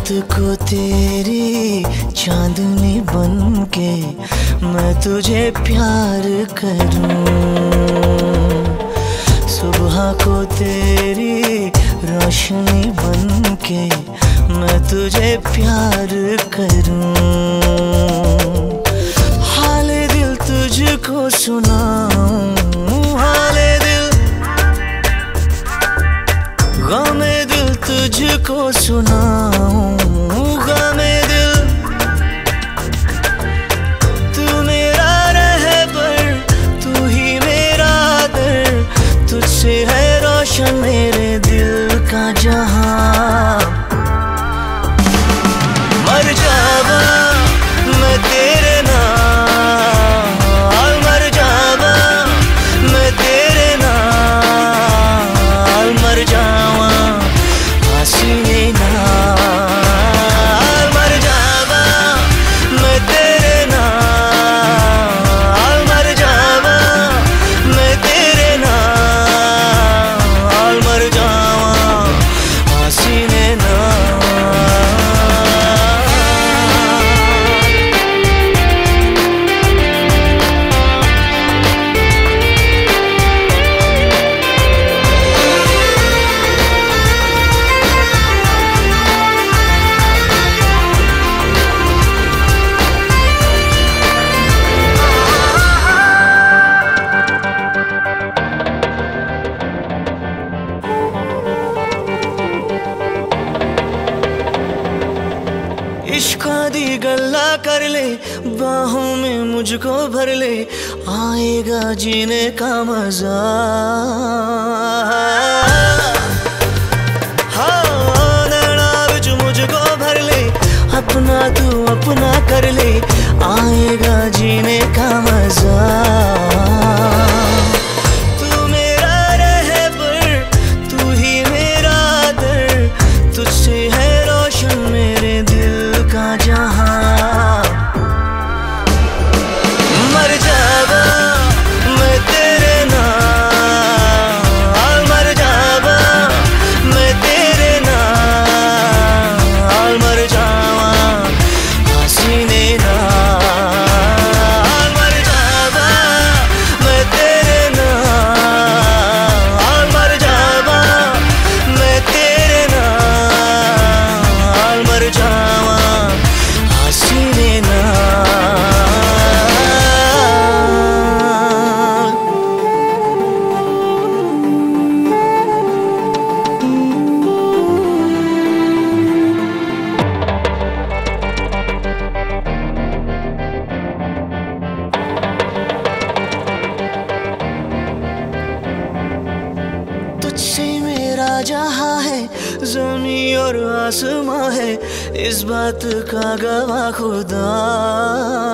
रात को तेरी चांदनी बन के मैं तुझे प्यार करूं, सुबह को तेरी रोशनी बन के मैं तुझे प्यार करूं। हाले दिल तुझको सुनाऊं, हाले दिल, गमे दिल तुझको सुनाऊं, गमे दिल। तू मेरा रहबर, तू ही मेरा दर, तुझसे है रोशन मेरे दिल का जहां। मर जावा मैं तेरे नाल, मर जावा मैं तेरे नाल, मर जावा सीने नाल, मर जावा मैं तेरे नाल, मर जावा मैं तेरे नाल, मर जावा सीने नाल। इश्क़ दी गल्ला कर ले, बाहों में मुझको भर ले, आएगा जीने का मजा। हाँ नैना विच मुझको भर ले, अपना तू अपना कर ले, आएगा जीने का मजा। तू मेरा रहबर, तू ही मेरा दर, तुझसे है रोशन मेरे दिल का जहां। मर जावा मैं तेरे नाल, मर जावा मैं तेरे नाल, मर जावा सीने नाल, मर जावा मैं तेरे नाल, मर जावा मैं तेरे नाल, मर जावा सीने नाल। तुझसे मेरा जहां है, ज़मीं और आसमां है, इस बात का गवाह खुदा।